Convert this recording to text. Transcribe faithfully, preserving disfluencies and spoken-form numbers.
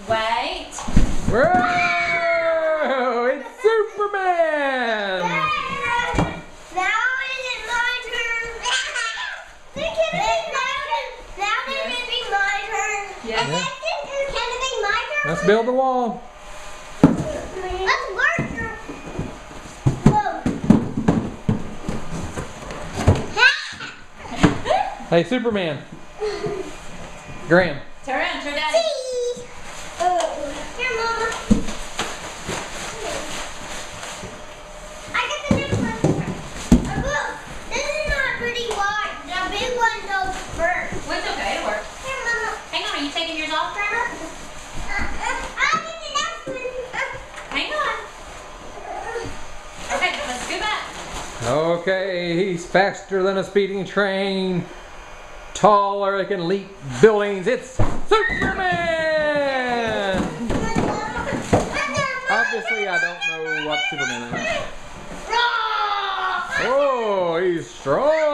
Wait. Whoa! It's Superman! Now is it my turn? Can it be my turn? Now can it be my turn? Yeah. Yeah. Can it be my turn? Let's build the wall. Let's work. Whoa. Hey, Superman. Graham. Turn around, turn daddy. Oh, here, Mama. I got the next one. Oh, look, this is not pretty wide. The big one goes first. Well, it's okay, it'll work. Here, Mama. Hang on, are you taking yours off, Trevor? Uh, uh, I'll get the next one. Hang on. Okay, let's go back. Okay, he's faster than a speeding train. Taller, he can leap buildings. It's Superman! Obviously, I don't know what Superman is. Oh, he's strong.